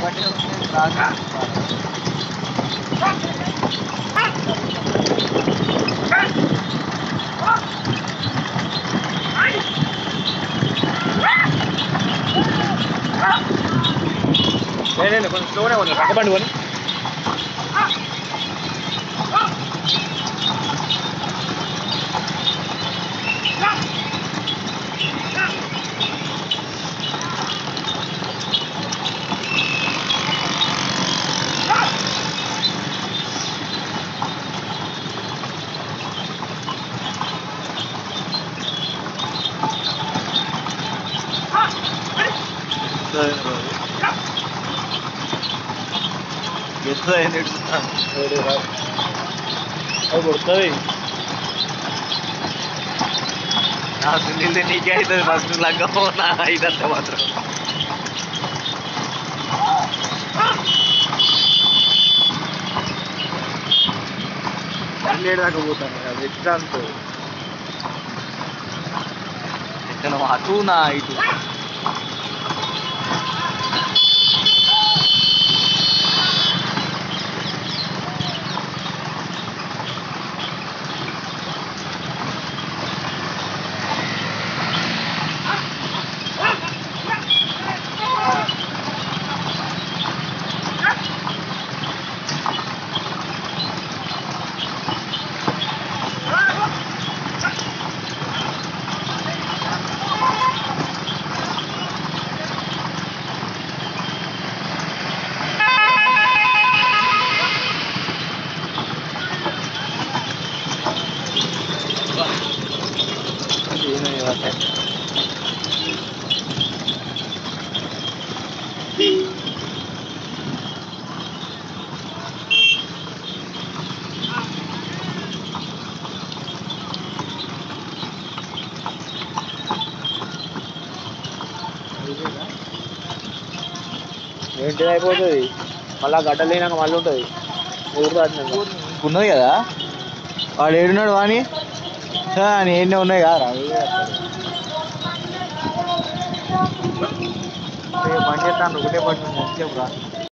కొంచెం స్లోనే ఉంది పక్కబండి కొని కొడుతుంది సునీల్ నీకే అవుతుంది ఫస్ట్ లగ్గ ఇదంతా మాత్రం పన్నెండు దాకా పోతాను అది ఎగ్జామ్స్ ఎక్కడ అటు నా ఇటు ఏంటిది అయిపోతుంది మళ్ళీ గడ్డలు లేనాక మళ్ళీ ఉంటుంది ఊరు ఉన్నది కదా వాడు ఏడున్నాడు వాని అని ఎన్నో ఉన్నాయి కదా బండి చేస్తాను ఒకటే బండి చెప్పరా